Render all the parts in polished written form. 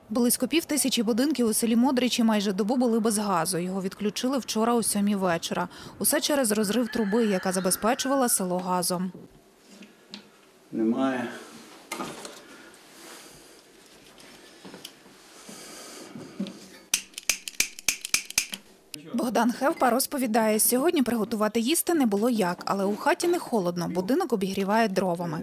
Близько 5000 будинків у селі Модричі майже добу були без газу. Його відключили вчора о 7-й вечора. Усе через розрив труби, яка забезпечувала село газом. Немає. Богдан Хевпа розповідає, сьогодні приготувати їсти не було як, але у хаті не холодно, будинок обігріває дровами.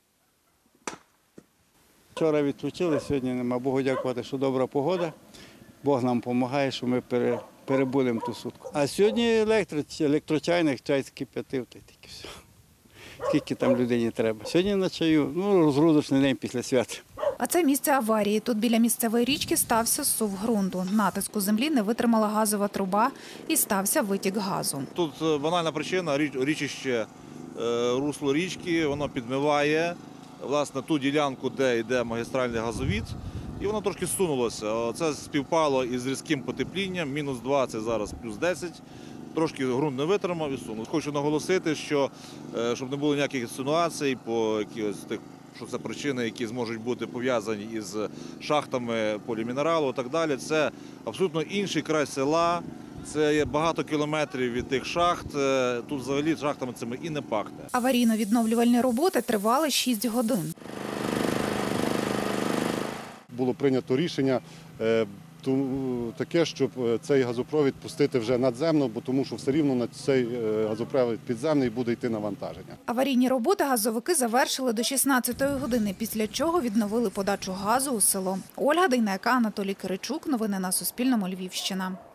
Вчора відключили, сьогодні нема. Богу дякувати, що добра погода. Бог нам допомагає, що ми перебудемо ту сутку. А сьогодні електрочайник, чай скип'ятив, та тільки все. Скільки там людині треба. Сьогодні на чаю, розгрузочний день після свята. А це місце аварії. Тут біля місцевої річки стався зсув ґрунту. Натиску землі не витримала газова труба і стався витік газу. Тут банальна причина – річище, русло річки, воно підмиває, власне, ту ділянку, де йде магістральний газовід, і воно трошки зсунулося. Це співпало із різким потеплінням, мінус 20, зараз плюс 10. Трошки ґрунт не витримав і сунув. Хочу наголосити, що щоб не було ніяких інсинуацій по якихось тих, що це причини, які зможуть бути пов'язані із шахтами полімінералу і так далі. Це абсолютно інший край села, це є багато кілометрів від тих шахт, тут взагалі шахтами цими і не пахне. Аварійно-відновлювальні роботи тривали 6 годин. Було прийнято рішення таке, щоб цей газопровід пустити вже надземно, бо тому що все рівно на цей газопровід підземний буде йти навантаження. Аварійні роботи газовики завершили до 16-ї години, після чого відновили подачу газу у село. Ольга Дейнека, Анатолій Киричук. Новини на Суспільному. Львівщина.